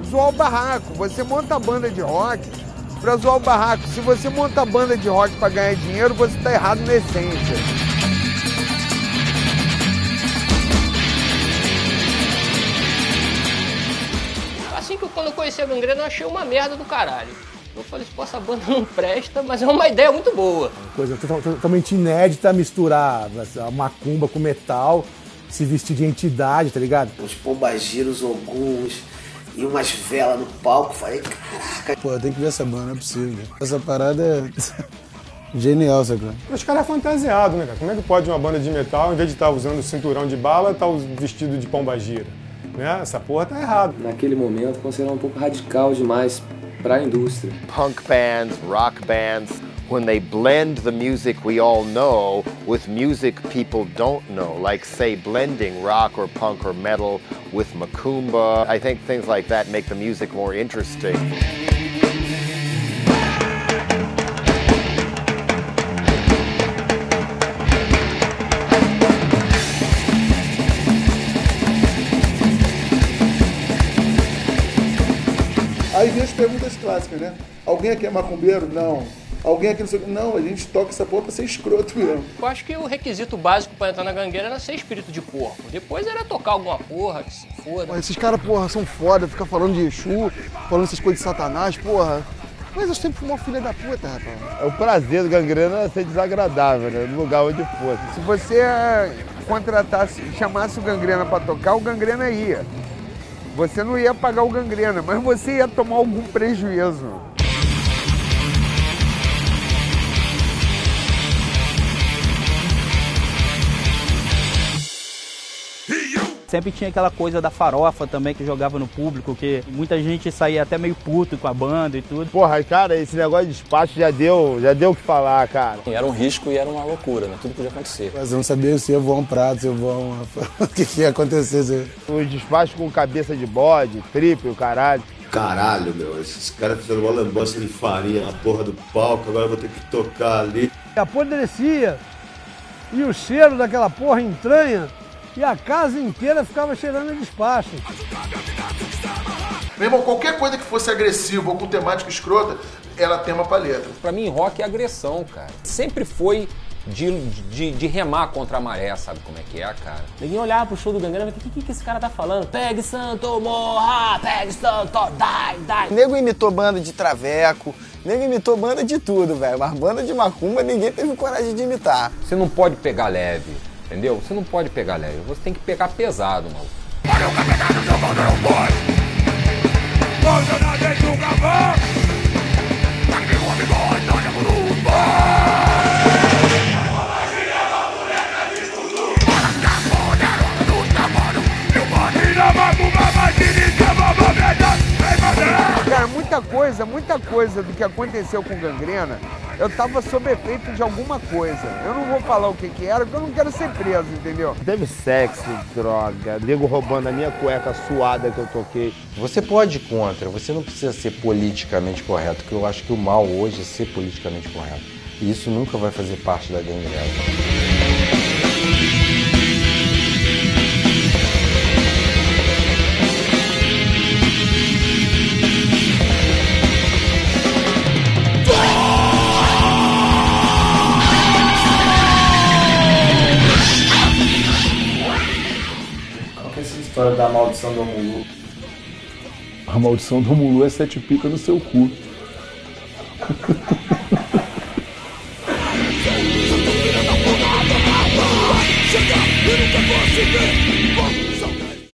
zoar o barraco. Você monta a banda de rock pra zoar o barraco. Se você monta a banda de rock pra ganhar dinheiro, você tá errado na essência. Assim que quando eu conheci a Gangrena, eu achei uma merda do caralho. Eu falei, pô, essa banda não presta, mas é uma ideia muito boa. Coisa totalmente inédita, misturar a macumba com metal, se vestir de entidade, tá ligado? Uns pombagiros, alguns, e umas velas no palco. Falei, caraca. Pô, tem que ver essa banda, não é possível. Essa parada é genial, sacou? Os caras fantasiados, né, cara? Como é que pode uma banda de metal, em vez de estar usando cinturão de bala, estar vestido de pombagira? Né? Essa porra tá errado. Naquele momento, considerava um pouco radical demais para a indústria. Punk bands, rock bands, when they blend the music we all know with music people don't know, like say blending rock or punk or metal with macumba, I think things like that make the music more interesting. Aí vem as perguntas clássicas, né? Alguém aqui é macumbeiro? Não. Alguém aqui não sei o que? Não, a gente toca essa porra pra ser escroto mesmo. Eu acho que o requisito básico pra entrar na Gangueira era ser espírito de porco. Depois era tocar alguma porra, que se foda. Esses caras, porra, são foda, fica falando de Exu, falando essas coisas de Satanás, porra. Mas eu sempre fui uma filha da puta, rapaz. É o prazer do Gangrena é ser desagradável, né? No lugar onde fosse. Se você contratasse, chamasse o Gangrena pra tocar, o Gangrena ia. Você não ia pagar o Gangrena, mas você ia tomar algum prejuízo. Sempre tinha aquela coisa da farofa também que jogava no público, que muita gente saía até meio puto com a banda e tudo. Porra, cara, esse negócio de despacho já deu o que falar, cara. Era um risco e era uma loucura, né? Tudo podia acontecer. Mas eu não sabia se ia voar um prato, se ia voar uma... o que ia acontecer. Os despachos com cabeça de bode, triple, caralho. Caralho, meu, esses caras fizeram uma lambança de farinha na porra do palco, agora eu vou ter que tocar ali. Apodrecia e o cheiro daquela porra entranha. E a casa inteira ficava cheirando a despacho. Meu irmão, qualquer coisa que fosse agressiva ou com temática escrota, era tema pra letra. Pra mim, rock é agressão, cara. Sempre foi de remar contra a maré, sabe como é que é, cara? Ninguém olhava pro show do Gangrena e o que esse cara tá falando? Pegue santo, morra! Pegue santo, die! Nego imitou banda de traveco, nego imitou banda de tudo, velho. Mas banda de macumba ninguém teve coragem de imitar. Você não pode pegar leve. Entendeu? Você não pode pegar leve, você tem que pegar pesado, maluco. Olha o campeonato jogando no boi. Quando na gente nunca vai. Aqui o amigo nós é por Cara, muita coisa do que aconteceu com Gangrena, eu tava sob efeito de alguma coisa. Eu não vou falar o que era, porque eu não quero ser preso, entendeu? Teve sexo, droga, nego roubando a minha cueca suada que eu toquei. Você pode ir contra, você não precisa ser politicamente correto, porque eu acho que o mal hoje é ser politicamente correto. E isso nunca vai fazer parte da Gangrena. Da maldição do Omulu. A maldição do Omulu é 7 picas no seu cu.